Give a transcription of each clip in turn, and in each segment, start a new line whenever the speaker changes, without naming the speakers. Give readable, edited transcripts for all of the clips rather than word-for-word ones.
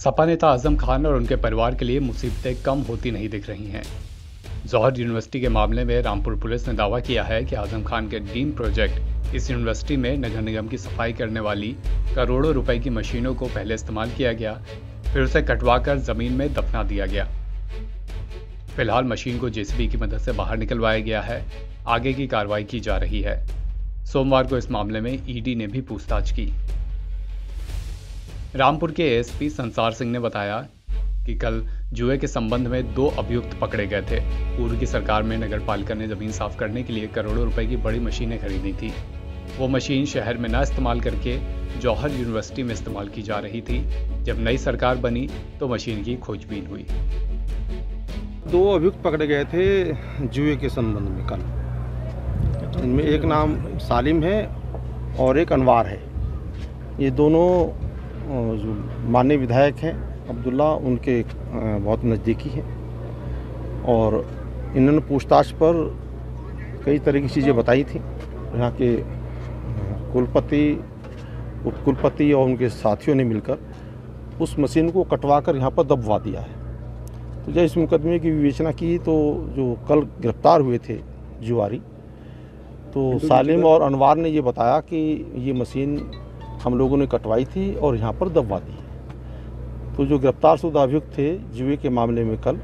सपा नेता आजम खान और उनके परिवार के लिए मुसीबतें कम होती नहीं दिख रही हैं। जौहर यूनिवर्सिटी के मामले में रामपुर पुलिस ने दावा किया है कि आजम खान के ड्रीम प्रोजेक्ट इस यूनिवर्सिटी में नगर निगम की सफाई करने वाली करोड़ों रुपए की मशीनों को पहले इस्तेमाल किया गया, फिर उसे कटवाकर जमीन में दफना दिया गया। फिलहाल मशीन को जेसीबी की मदद से बाहर निकलवाया गया है। आगे की कार्रवाई की जा रही है। सोमवार को इस मामले में ईडी ने भी पूछताछ की। रामपुर के एएसपी संसार सिंह ने बताया कि कल जुए के संबंध में 2 अभियुक्त पकड़े गए थे। पूर्व की सरकार में नगर पालिका ने जमीन साफ करने के लिए करोड़ों रुपए की बड़ी मशीनें खरीदी थी। वो मशीन शहर में न इस्तेमाल करके जौहर यूनिवर्सिटी में इस्तेमाल की जा रही थी। जब नई सरकार बनी तो मशीन की खोजबीन हुई।
2 अभियुक्त पकड़े गए थे जुए के संबंध में कल। इनमें एक नाम सालिम है और एक अनवार है। ये दोनों जो माननीय विधायक हैं अब्दुल्ला, उनके बहुत नज़दीकी हैं और इन्होंने पूछताछ पर कई तरह की चीज़ें बताई थी। यहाँ के कुलपति, उपकुलपति और उनके साथियों ने मिलकर उस मशीन को कटवाकर यहाँ पर दबवा दिया है। तो जब इस मुकदमे की विवेचना की तो जो कल गिरफ्तार हुए थे जुआरी, तो सालिम और अनवार ने ये बताया कि ये मशीन हम लोगों ने कटवाई थी और यहाँ पर दबवा दी। तो जो गिरफ्तार शुदा अभियुक्त थे जुए के मामले में कल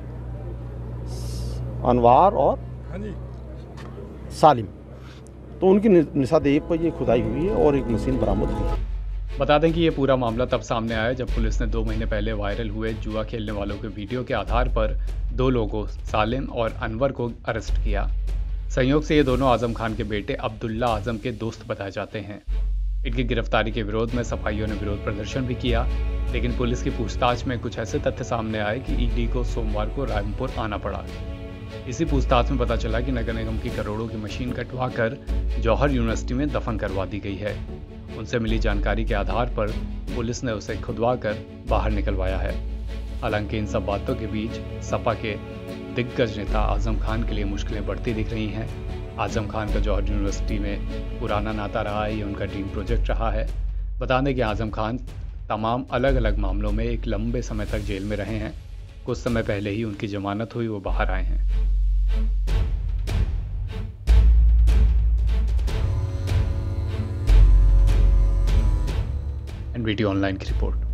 अनवार और सालिम, तो उनकी निशादेही पर ये खुदाई हुई है और एक मशीन बरामद हुई है।
बता दें कि ये पूरा मामला तब सामने आया जब पुलिस ने 2 महीने पहले वायरल हुए जुआ खेलने वालों के वीडियो के आधार पर 2 लोगों सालिम और अनवर को अरेस्ट किया। संयोग से ये दोनों आजम खान के बेटे अब्दुल्ला आजम के दोस्त बताए जाते हैं। इनकी गिरफ्तारी के विरोध में सफाइयों ने विरोध प्रदर्शन भी किया, लेकिन पुलिस की पूछताछ में कुछ ऐसे तथ्य सामने आए कि ईडी को सोमवार को रामपुर आना पड़ा। इसी पूछताछ में पता चला कि नगर निगम की करोड़ों की मशीन कटवाकर जौहर यूनिवर्सिटी में दफन करवा दी गई है। उनसे मिली जानकारी के आधार पर पुलिस ने उसे खुदवाकर बाहर निकलवाया है। हालांकि इन सब बातों के बीच सपा के दिग्गज नेता आजम खान के लिए मुश्किलें बढ़ती दिख रही हैं। आजम खान का जौहर यूनिवर्सिटी में पुराना नाता रहा है, ये उनका ड्रीम प्रोजेक्ट रहा है। बता दें कि आजम खान तमाम अलग अलग मामलों में एक लंबे समय तक जेल में रहे हैं। कुछ समय पहले ही उनकी जमानत हुई, वो बाहर आए हैं। एनवीटी ऑनलाइन की रिपोर्ट।